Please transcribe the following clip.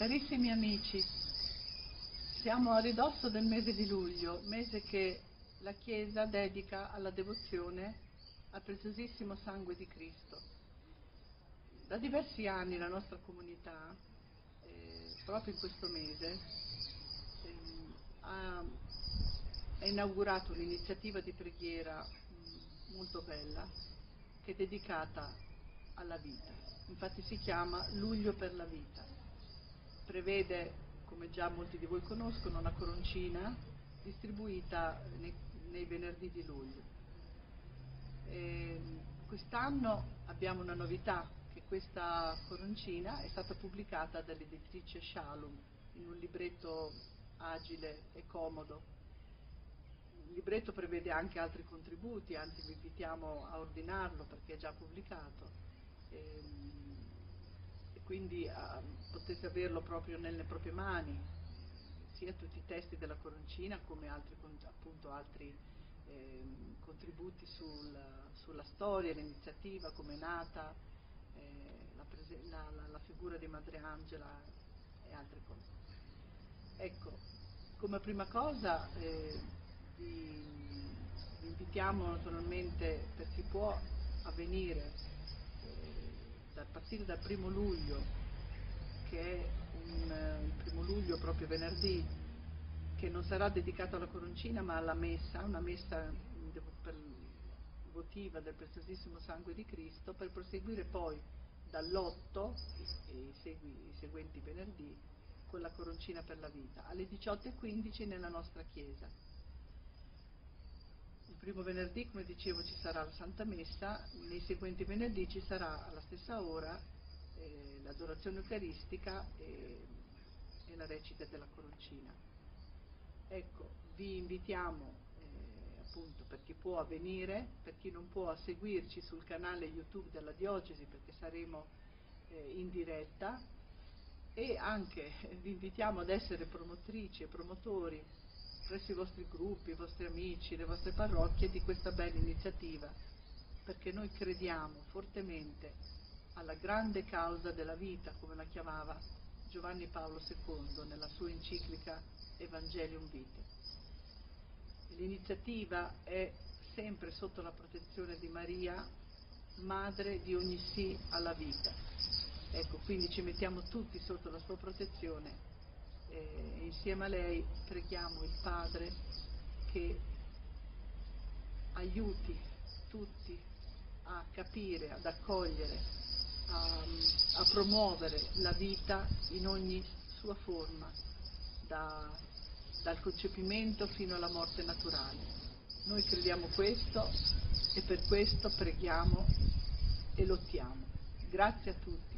Carissimi amici, siamo a ridosso del mese di luglio, mese che la Chiesa dedica alla devozione al preziosissimo sangue di Cristo. Da diversi anni la nostra comunità, proprio in questo mese, ha inaugurato un'iniziativa di preghiera molto bella che è dedicata alla vita. Infatti si chiama Luglio per la vita. Prevede, come già molti di voi conoscono, una coroncina distribuita nei venerdì di luglio. Quest'anno abbiamo una novità, che questa coroncina è stata pubblicata dall'editrice Shalom in un libretto agile e comodo. Il libretto prevede anche altri contributi, anzi vi invitiamo a ordinarlo perché è già pubblicato. E quindi potete averlo proprio nelle proprie mani, sia tutti i testi della coroncina come altri contributi sulla storia, l'iniziativa, come è nata, la figura di Madre Angela e altre cose. Ecco, come prima cosa vi invitiamo naturalmente, per chi può, a venire a partire dal 1° luglio, che è il 1° luglio proprio venerdì, che non sarà dedicato alla coroncina ma alla messa, una messa votiva del preziosissimo sangue di Cristo, per proseguire poi dall'8 e i seguenti venerdì con la coroncina per la vita, alle 18:15 nella nostra chiesa. Il primo venerdì, come dicevo, ci sarà la Santa Messa, nei seguenti venerdì ci sarà alla stessa ora l'adorazione eucaristica e la recita della coroncina. Ecco, vi invitiamo appunto, per chi può, a venire, per chi non può, a seguirci sul canale YouTube della Diocesi, perché saremo in diretta, e anche vi invitiamo ad essere promotrici e promotori presso i vostri gruppi, i vostri amici, le vostre parrocchie di questa bella iniziativa, perché noi crediamo fortemente alla grande causa della vita, come la chiamava Giovanni Paolo II nella sua enciclica Evangelium Vitae. L'iniziativa è sempre sotto la protezione di Maria, madre di ogni sì alla vita. Ecco, quindi ci mettiamo tutti sotto la sua protezione e insieme a lei preghiamo il Padre che aiuti tutti a capire, ad accogliere, a promuovere la vita in ogni sua forma, dal concepimento fino alla morte naturale. Noi crediamo questo e per questo preghiamo e lottiamo. Grazie a tutti.